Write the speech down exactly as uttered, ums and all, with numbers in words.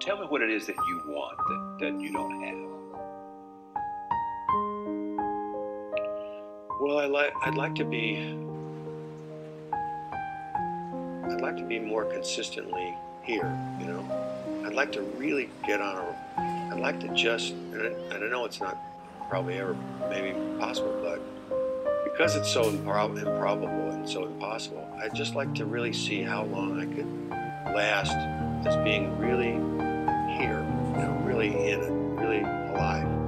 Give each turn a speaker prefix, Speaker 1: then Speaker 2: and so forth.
Speaker 1: tell me what it is that you want that, that you don't have.
Speaker 2: Well, I like I'd like to be I'd like to be more consistently here, you know. I'd like to really get on a I'd like to just and I, and I know it's not probably ever maybe possible, but because it's so impro- improbable and so impossible, I'd just like to really see how long I could last as being really here, you know, really in it, really alive.